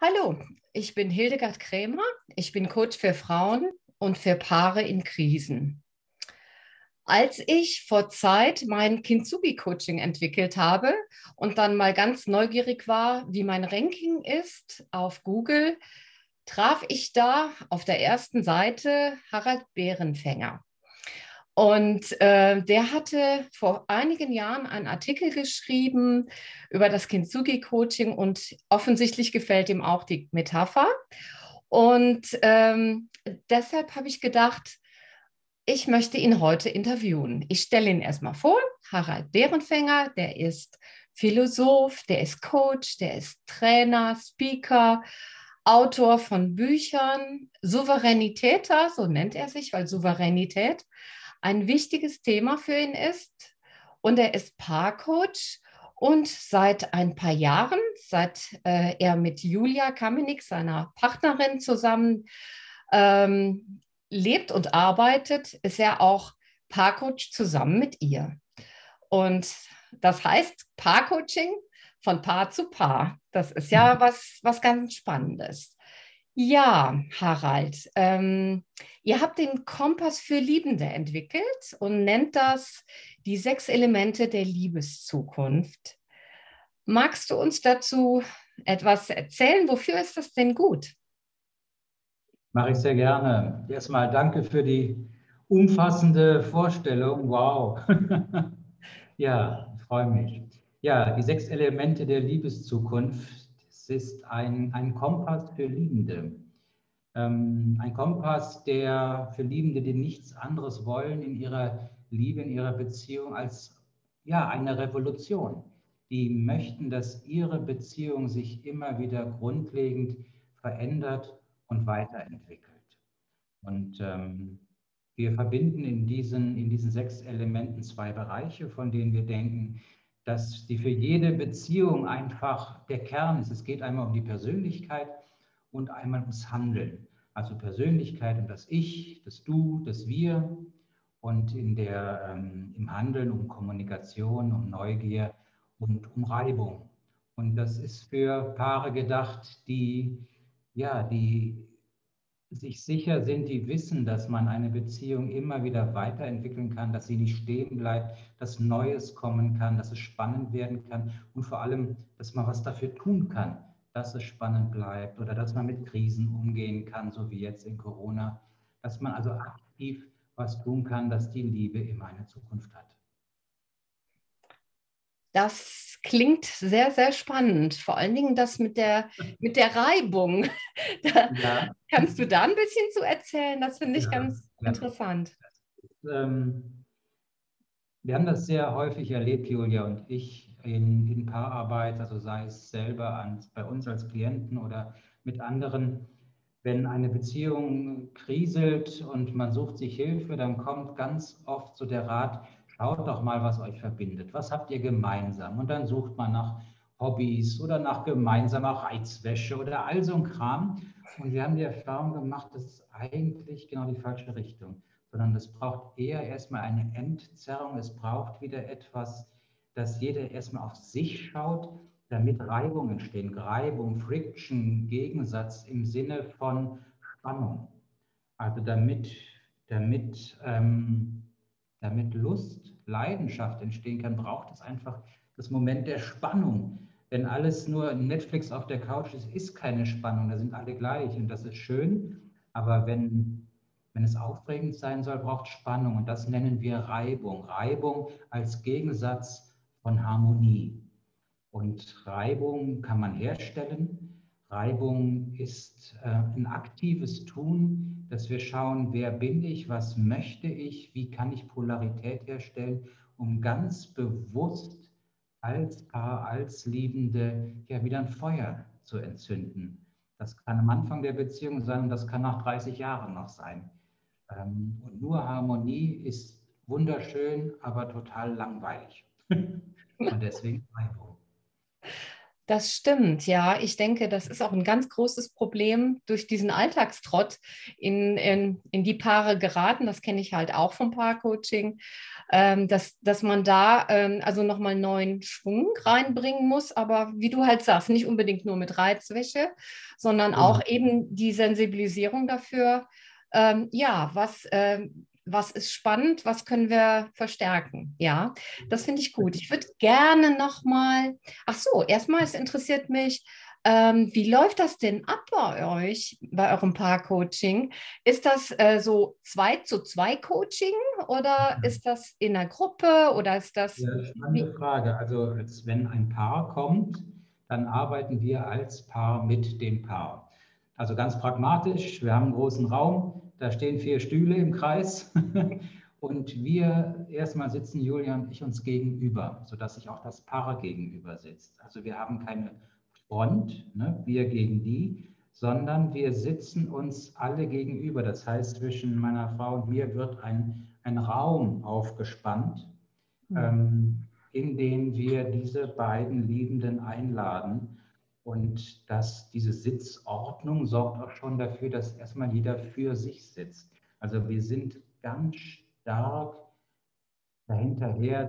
Hallo, ich bin Hildegard Krämer. Ich bin Coach für Frauen und für Paare in Krisen. Als ich vor Zeit mein Kintsugi-Coaching entwickelt habe und dann mal ganz neugierig war, wie mein Ranking ist auf Google, traf ich da auf der ersten Seite Harald Bärenfänger. Und der hatte vor einigen Jahren einen Artikel geschrieben über das Kintsugi-Coaching und offensichtlich gefällt ihm auch die Metapher. Und deshalb habe ich gedacht, ich möchte ihn heute interviewen. Ich stelle ihn erstmal vor. Harald Bärenfänger, der ist Philosoph, der ist Coach, der ist Trainer, Speaker, Autor von Büchern, Souveränitäter, so nennt er sich, weil Souveränität ein wichtiges Thema für ihn ist. Und er ist Paarcoach und seit ein paar Jahren, seit er mit Julia Kamenik, seiner Partnerin, zusammen lebt und arbeitet, ist er auch Paarcoach zusammen mit ihr. Und das heißt Paarcoaching von Paar zu Paar. Das ist ja was ganz Spannendes. Ja, Harald, ihr habt den Kompass für Liebende entwickelt und nennt das die 6 Elemente der Liebeszukunft. Magst du uns dazu etwas erzählen? Wofür ist das denn gut? Mache ich sehr gerne. Erstmal danke für die umfassende Vorstellung. Wow. Ja, ich freue mich. Ja, die 6 Elemente der Liebeszukunft. Es ist ein Kompass für Liebende. Ein Kompass, der für Liebende, die nichts anderes wollen in ihrer Liebe, in ihrer Beziehung, als ja, eine Revolution. Die möchten, dass ihre Beziehung sich immer wieder grundlegend verändert und weiterentwickelt. Und wir verbinden in diesen 6 Elementen 2 Bereiche, von denen wir denken, dass die für jede Beziehung einfach der Kern ist. Es geht einmal um die Persönlichkeit und einmal ums Handeln. Also Persönlichkeit und das Ich, das Du, das Wir und im Handeln um Kommunikation, um Neugier und um Reibung. Und das ist für Paare gedacht, die sich sicher sind, die wissen, dass man eine Beziehung immer wieder weiterentwickeln kann, dass sie nicht stehen bleibt, dass Neues kommen kann, dass es spannend werden kann und vor allem, dass man was dafür tun kann, dass es spannend bleibt oder dass man mit Krisen umgehen kann, so wie jetzt in Corona, dass man also aktiv was tun kann, dass die Liebe immer eine Zukunft hat. Das klingt sehr, sehr spannend. Vor allen Dingen das mit der Reibung. Da, Ja, kannst du da ein bisschen zu erzählen? Das finde ich ja, ganz ja. interessant. Ähm, Wir haben das sehr häufig erlebt, Julia und ich, in Paararbeit, also sei es selber bei uns als Klienten oder mit anderen. Wenn eine Beziehung kriselt und man sucht sich Hilfe, dann kommt ganz oft so der Rat, schaut doch mal, was euch verbindet. Was habt ihr gemeinsam? Und dann sucht man nach Hobbys oder nach gemeinsamer Reizwäsche oder all so ein Kram. Und wir haben die Erfahrung gemacht, das ist eigentlich genau die falsche Richtung, sondern es braucht eher erstmal eine Entzerrung. Es braucht wieder etwas, dass jeder erstmal auf sich schaut, damit Reibung entstehen. Reibung, Friction, Gegensatz im Sinne von Spannung. Also damit Lust, Leidenschaft entstehen kann, braucht es einfach das Moment der Spannung. Wenn alles nur Netflix auf der Couch ist, ist keine Spannung, da sind alle gleich und das ist schön. Aber wenn es aufregend sein soll, braucht Spannung und das nennen wir Reibung. Reibung als Gegensatz von Harmonie. Und Reibung kann man herstellen. Reibung ist ein aktives Tun, dass wir schauen, wer bin ich, was möchte ich, wie kann ich Polarität herstellen, um ganz bewusst als Paar, als Liebende ja wieder ein Feuer zu entzünden. Das kann am Anfang der Beziehung sein und das kann nach 30 Jahren noch sein. Und nur Harmonie ist wunderschön, aber total langweilig. Und deswegen Reibung. Das stimmt, ja. Ich denke, das ist auch ein ganz großes Problem durch diesen Alltagstrott in die Paare geraten. Das kenne ich halt auch vom Paarcoaching, dass man da also nochmal neuen Schwung reinbringen muss. Aber wie du halt sagst, nicht unbedingt nur mit Reizwäsche, sondern auch Genau. eben die Sensibilisierung dafür, ja, was ist spannend, was können wir verstärken. Ja, das finde ich gut. Ich würde gerne nochmal. Ach so, erstmal, es interessiert mich, wie läuft das denn ab bei euch, bei eurem Paar-Coaching? Ist das so 2-zu-2 Coaching oder ist das in einer Gruppe oder ist das Ja, spannende wie? Frage. Also jetzt, wenn ein Paar kommt, dann arbeiten wir als Paar mit dem Paar. Also ganz pragmatisch, wir haben einen großen Raum, da stehen 4 Stühle im Kreis und wir erstmal sitzen Julia und ich uns gegenüber, sodass sich auch das Paar gegenüber sitzt. Also wir haben keine Front, ne, wir gegen die, sondern wir sitzen uns alle gegenüber. Das heißt, zwischen meiner Frau und mir wird ein Raum aufgespannt, in denen wir diese beiden Liebenden einladen. Und diese Sitzordnung sorgt auch schon dafür, dass erstmal jeder für sich sitzt. Also wir sind ganz stark dahinterher,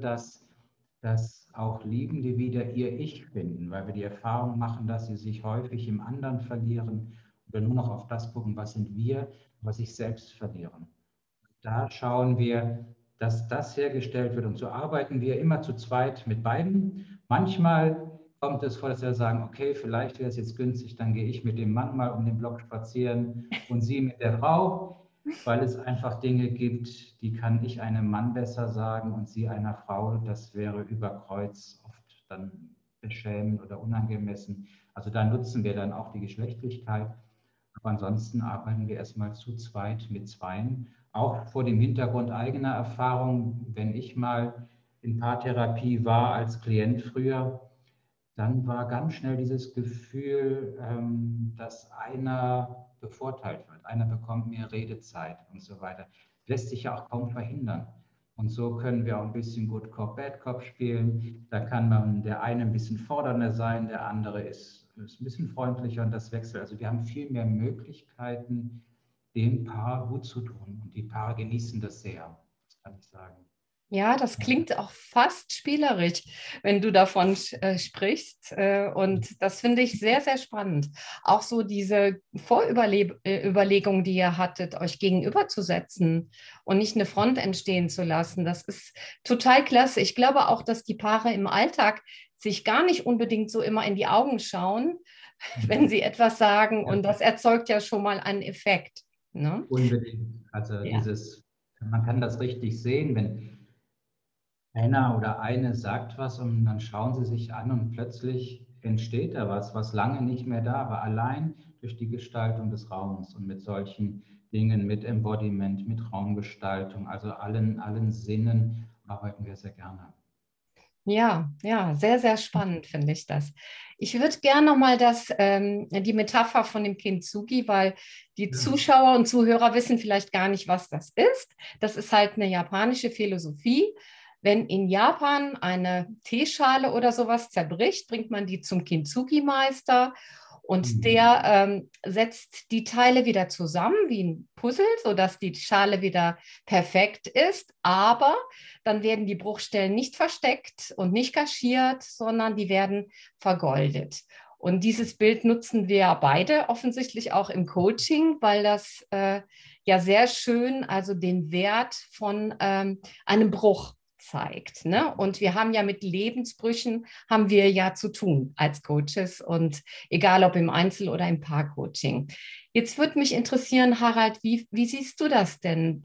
dass auch Liebende wieder ihr Ich finden, weil wir die Erfahrung machen, dass sie sich häufig im anderen verlieren oder nur noch auf das gucken, was sind wir, was sich selbst verlieren. Da schauen wir, dass das hergestellt wird. Und so arbeiten wir immer zu zweit mit beiden. Manchmal kommt es vor, dass wir sagen, okay, vielleicht wäre es jetzt günstig, dann gehe ich mit dem Mann mal um den Block spazieren und sie mit der Frau, weil es einfach Dinge gibt, die kann ich einem Mann besser sagen und sie einer Frau. Das wäre über Kreuz oft dann beschämend oder unangemessen. Also da nutzen wir dann auch die Geschlechtlichkeit. Aber ansonsten arbeiten wir erstmal zu zweit mit Zweien. Auch vor dem Hintergrund eigener Erfahrung, wenn ich mal in Paartherapie war als Klient früher, dann war ganz schnell dieses Gefühl, dass einer bevorteilt wird. Einer bekommt mehr Redezeit und so weiter. Lässt sich ja auch kaum verhindern. Und so können wir auch ein bisschen Good Cop, Bad Cop spielen. Da kann man der eine ein bisschen fordernder sein, der andere ist ein bisschen freundlicher und das wechselt. Also wir haben viel mehr Möglichkeiten, dem Paar gut zu tun. Und die Paare genießen das sehr, das kann ich sagen. Ja, das Ja. klingt auch fast spielerisch, wenn du davon sprichst. Und das finde ich sehr, sehr spannend. Auch so diese Vorüberlegung, die ihr hattet, euch gegenüberzusetzen und nicht eine Front entstehen zu lassen. Das ist total klasse. Ich glaube auch, dass die Paare im Alltag sich gar nicht unbedingt so immer in die Augen schauen, wenn sie etwas sagen. Ja. Und das erzeugt ja schon mal einen Effekt. Ne? Unbedingt. Also Ja. man kann das richtig sehen, wenn einer oder eine sagt was und dann schauen sie sich an und plötzlich entsteht da was, was lange nicht mehr da war, allein durch die Gestaltung des Raums und mit solchen Dingen, mit Embodiment, mit Raumgestaltung, also allen Sinnen arbeiten wir sehr gerne. Ja, ja, sehr, sehr spannend finde ich das. Ich würde gerne nochmal die Metapher von dem Kintsugi, weil die Ja. Zuschauer und Zuhörer wissen vielleicht gar nicht, was das ist. Das ist halt eine japanische Philosophie. Wenn in Japan eine Teeschale oder sowas zerbricht, bringt man die zum Kintsugi-Meister und Mhm. der setzt die Teile wieder zusammen wie ein Puzzle, sodass die Schale wieder perfekt ist. Aber dann werden die Bruchstellen nicht versteckt und nicht kaschiert, sondern die werden vergoldet. Und dieses Bild nutzen wir beide offensichtlich auch im Coaching, weil das ja sehr schön also den Wert von einem Bruch zeigt. Ne? Und wir haben ja mit Lebensbrüchen haben wir ja zu tun als Coaches und egal ob im Einzel- oder im Paarcoaching. Jetzt würde mich interessieren, Harald, wie siehst du das denn?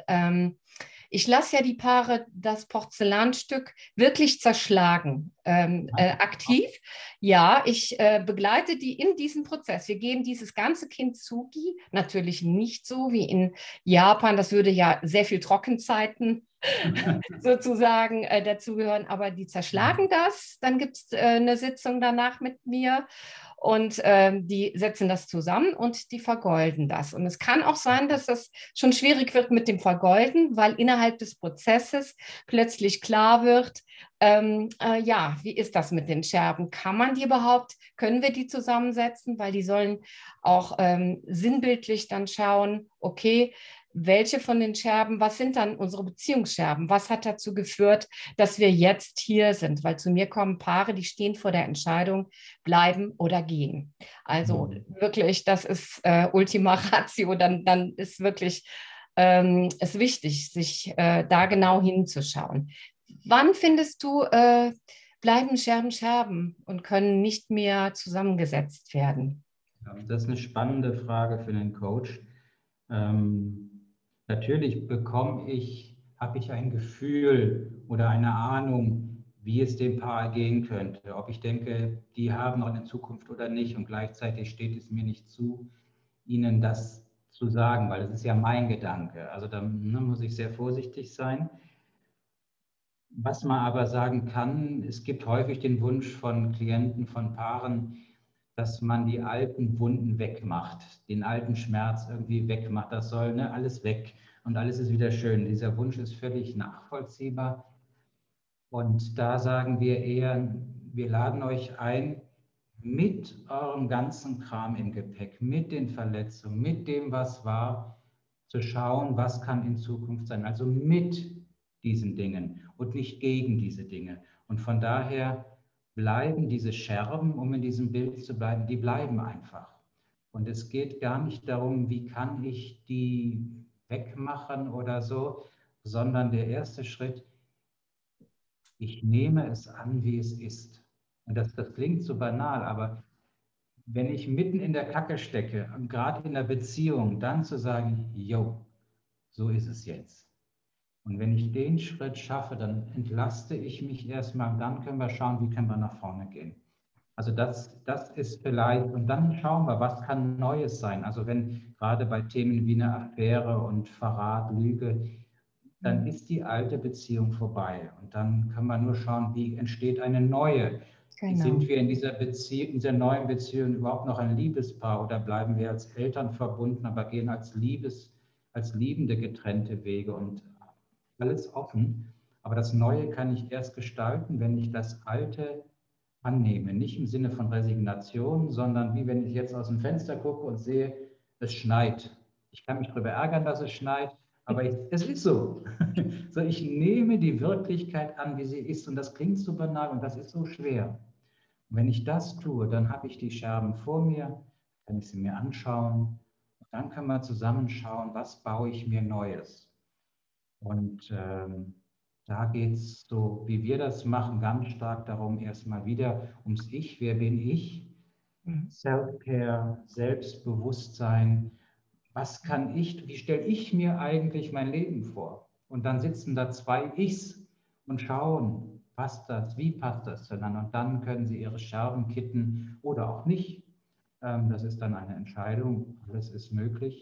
Ich lasse ja die Paare das Porzellanstück wirklich zerschlagen, aktiv. Ja, ich begleite die in diesem Prozess. Wir gehen dieses ganze Kintsugi natürlich nicht so wie in Japan. Das würde ja sehr viel Trockenzeiten sozusagen dazugehören, aber die zerschlagen das. Dann gibt es eine Sitzung danach mit mir und die setzen das zusammen und die vergolden das. Und es kann auch sein, dass das schon schwierig wird mit dem Vergolden, weil innerhalb des Prozesses plötzlich klar wird, ja, wie ist das mit den Scherben? Kann man die überhaupt, können wir die zusammensetzen? Weil die sollen auch sinnbildlich dann schauen, okay, welche von den Scherben, was sind dann unsere Beziehungsscherben? Was hat dazu geführt, dass wir jetzt hier sind? Weil zu mir kommen Paare, die stehen vor der Entscheidung, bleiben oder gehen. Also wirklich, das ist Ultima Ratio, dann ist wirklich ist wichtig, sich da genau hinzuschauen. Wann findest du, bleiben Scherben Scherben und können nicht mehr zusammengesetzt werden? Das ist eine spannende Frage für einen Coach. Natürlich habe ich ein Gefühl oder eine Ahnung, wie es dem Paar gehen könnte. Ob ich denke, die haben noch eine Zukunft oder nicht. Und gleichzeitig steht es mir nicht zu, ihnen das zu sagen, weil es ist ja mein Gedanke. Also da muss ich sehr vorsichtig sein. Was man aber sagen kann, es gibt häufig den Wunsch von Klienten, von Paaren, dass man die alten Wunden wegmacht, den alten Schmerz irgendwie wegmacht. Das soll alles weg und alles ist wieder schön. Dieser Wunsch ist völlig nachvollziehbar. Und da sagen wir eher, wir laden euch ein, mit eurem ganzen Kram im Gepäck, mit den Verletzungen, mit dem, was war, zu schauen, was kann in Zukunft sein. Also mit diesen Dingen und nicht gegen diese Dinge. Und von daher bleiben diese Scherben, um in diesem Bild zu bleiben, die bleiben einfach. Und es geht gar nicht darum, wie kann ich die wegmachen oder so, sondern der erste Schritt, ich nehme es an, wie es ist. Und das klingt so banal, aber wenn ich mitten in der Kacke stecke, gerade in der Beziehung, dann zu sagen, jo, so ist es jetzt. Und wenn ich den Schritt schaffe, dann entlaste ich mich erstmal und dann können wir schauen, wie können wir nach vorne gehen. Also das ist vielleicht, und dann schauen wir, was kann Neues sein. Also wenn gerade bei Themen wie eine Affäre und Verrat, Lüge, dann ist die alte Beziehung vorbei. Und dann kann man nur schauen, wie entsteht eine neue. Genau. Sind wir in dieser Beziehung, in dieser neuen Beziehung überhaupt noch ein Liebespaar oder bleiben wir als Eltern verbunden, aber gehen als Liebende getrennte Wege und alles offen. Aber das Neue kann ich erst gestalten, wenn ich das Alte annehme. Nicht im Sinne von Resignation, sondern wie wenn ich jetzt aus dem Fenster gucke und sehe, es schneit. Ich kann mich darüber ärgern, dass es schneit, aber es ist so. So, ich nehme die Wirklichkeit an, wie sie ist. Und das klingt so banal und das ist so schwer. Und wenn ich das tue, dann habe ich die Scherben vor mir, kann ich sie mir anschauen. Und dann können wir zusammenschauen, was baue ich mir Neues. Und da geht es so, wie wir das machen, ganz stark darum, erstmal wieder ums Ich. Wer bin ich? Self-Care, Selbstbewusstsein. Was kann ich, wie stelle ich mir eigentlich mein Leben vor? Und dann sitzen da zwei Ichs und schauen, passt das, wie passt das zueinander? Und dann können sie ihre Scherben kitten oder auch nicht. Das ist dann eine Entscheidung. Alles ist möglich.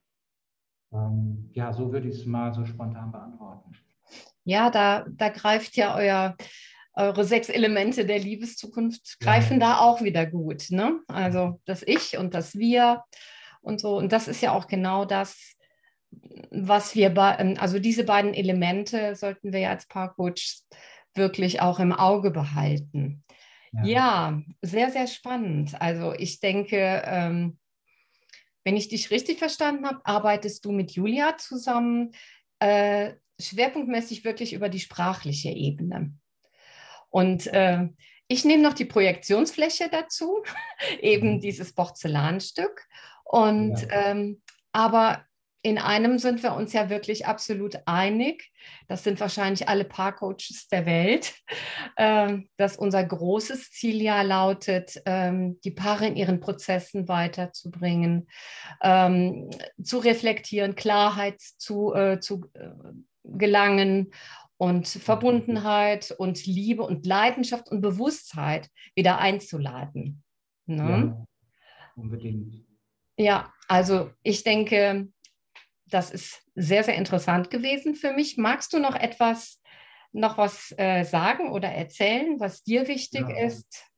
Ja, so würde ich es mal so spontan beantworten. Ja, da greift ja eure 6 Elemente der Liebeszukunft, Ja, greifen da auch wieder gut, ne? Also das Ich und das Wir und so. Und das ist ja auch genau das, was wir, also diese beiden Elemente sollten wir ja als Paarcoach wirklich auch im Auge behalten. ja. Ja, sehr, sehr spannend. Also ich denke, wenn ich dich richtig verstanden habe, arbeitest du mit Julia zusammen, schwerpunktmäßig wirklich über die sprachliche Ebene. Und ich nehme noch die Projektionsfläche dazu, eben Mhm. dieses Porzellanstück. Und Ja. aber in einem sind wir uns ja wirklich absolut einig. Das sind wahrscheinlich alle Paarcoaches der Welt, dass unser großes Ziel ja lautet, die Paare in ihren Prozessen weiterzubringen, zu reflektieren, Klarheit zu gelangen und Verbundenheit und Liebe und Leidenschaft und Bewusstheit wieder einzuladen. Ne? Ja, unbedingt. Ja, also ich denke, das ist sehr, sehr interessant gewesen für mich. Magst du noch was sagen oder erzählen, was dir wichtig Ja, ist?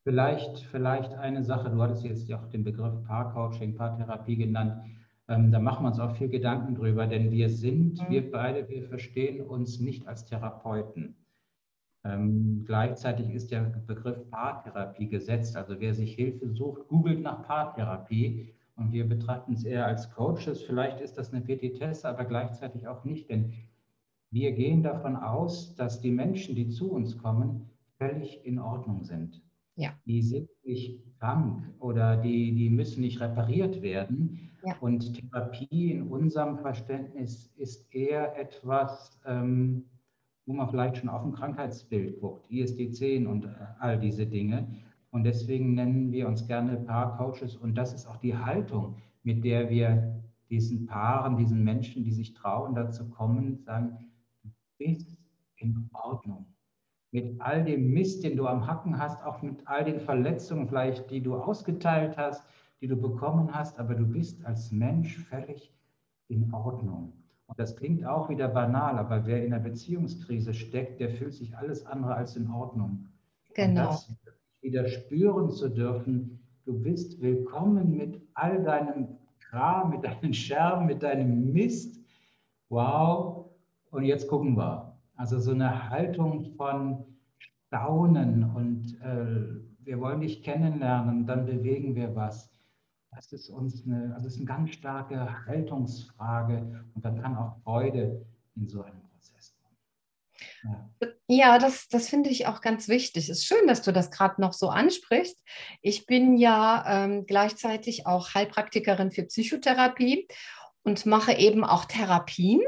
Vielleicht eine Sache, du hattest jetzt ja auch den Begriff Paarcoaching, Paartherapie genannt. Da machen wir uns auch viel Gedanken drüber, denn wir beide, wir verstehen uns nicht als Therapeuten. Gleichzeitig ist der Begriff Paartherapie gesetzt. Also wer sich Hilfe sucht, googelt nach Paartherapie und wir betrachten es eher als Coaches. Vielleicht ist das eine Petitesse, aber gleichzeitig auch nicht, denn wir gehen davon aus, dass die Menschen, die zu uns kommen, völlig in Ordnung sind. Ja. Die sind nicht krank oder die müssen nicht repariert werden. Ja. Und Therapie in unserem Verständnis ist eher etwas, wo man vielleicht schon auf ein Krankheitsbild guckt, ISD-10 und all diese Dinge. Und deswegen nennen wir uns gerne Paarcoaches. Und das ist auch die Haltung, mit der wir diesen Paaren, diesen Menschen, die sich trauen, dazu kommen, sagen, du bist in Ordnung. Mit all dem Mist, den du am Hacken hast, auch mit all den Verletzungen vielleicht, die du ausgeteilt hast, die du bekommen hast, aber du bist als Mensch völlig in Ordnung. Und das klingt auch wieder banal, aber wer in einer Beziehungskrise steckt, der fühlt sich alles andere als in Ordnung. Und Genau. das wieder spüren zu dürfen, du bist willkommen mit all deinem Kram, mit deinen Scherben, mit deinem Mist. Wow, und jetzt gucken wir. Also so eine Haltung von Staunen und wir wollen dich kennenlernen, dann bewegen wir was. Das ist also ist eine ganz starke Haltungsfrage und da kann auch Freude in so einem Prozess kommen. Ja. Ja, das finde ich auch ganz wichtig. Es ist schön, dass du das gerade noch so ansprichst. Ich bin ja gleichzeitig auch Heilpraktikerin für Psychotherapie und mache eben auch Therapien.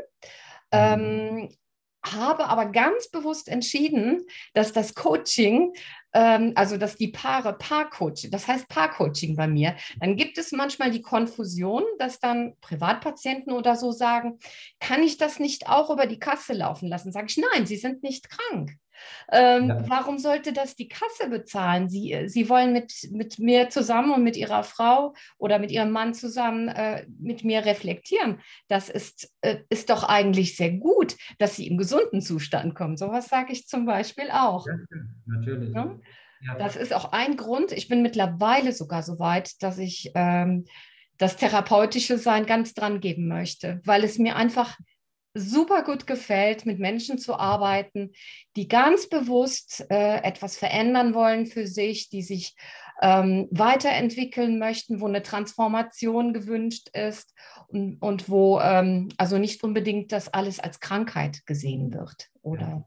Habe aber ganz bewusst entschieden, dass das Coaching, also dass die Paarcoaching, das heißt Paarcoaching bei mir, dann gibt es manchmal die Konfusion, dass dann Privatpatienten oder so sagen, kann ich das nicht auch über die Kasse laufen lassen? Sage ich, nein, Sie sind nicht krank. Ja. Warum sollte das die Kasse bezahlen? Sie wollen mit mir zusammen und mit Ihrer Frau oder mit Ihrem Mann zusammen mit mir reflektieren. Das ist doch eigentlich sehr gut, dass Sie im gesunden Zustand kommen. Sowas sage ich zum Beispiel auch. Ja, natürlich. Ne? Ja. Das ist auch ein Grund. Ich bin mittlerweile sogar so weit, dass ich das therapeutische Sein ganz dran geben möchte, weil es mir einfach super gut gefällt, mit Menschen zu arbeiten, die ganz bewusst etwas verändern wollen für sich, die sich weiterentwickeln möchten, wo eine Transformation gewünscht ist und wo also nicht unbedingt das alles als Krankheit gesehen wird. Oder?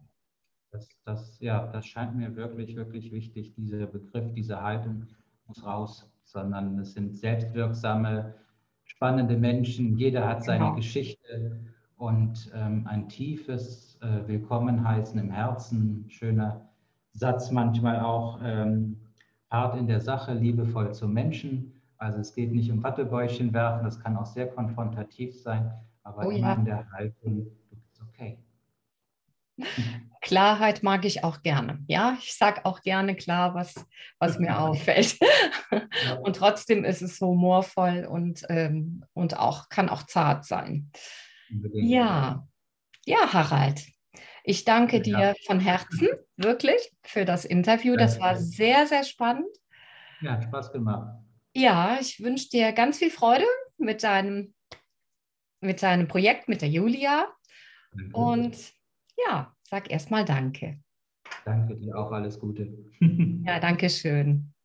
Ja, das scheint mir wirklich, wirklich wichtig. Dieser Begriff, diese Haltung muss raus, sondern es sind selbstwirksame, spannende Menschen. Jeder hat seine Genau. Geschichte und ein tiefes Willkommen heißen im Herzen. Schöner Satz manchmal auch. Hart in der Sache, liebevoll zum Menschen. Also es geht nicht um Wattebäuschen werfen, das kann auch sehr konfrontativ sein, aber Oh immer in ja. der Haltung, du bist okay. Klarheit mag ich auch gerne. Ja, ich sage auch gerne klar, was mir auffällt. Ja. Und trotzdem ist es humorvoll und auch, kann auch zart sein. Unbedingt, ja. Ja, ja, Harald. Ich danke Ja, dir von Herzen, wirklich, für das Interview. Das war danke. sehr, sehr spannend. Ja, hat Spaß gemacht. Ja, ich wünsche dir ganz viel Freude mit deinem Projekt, mit der Julia. Danke. Und ja, sag erstmal Danke. Danke dir auch, alles Gute. Ja, danke schön.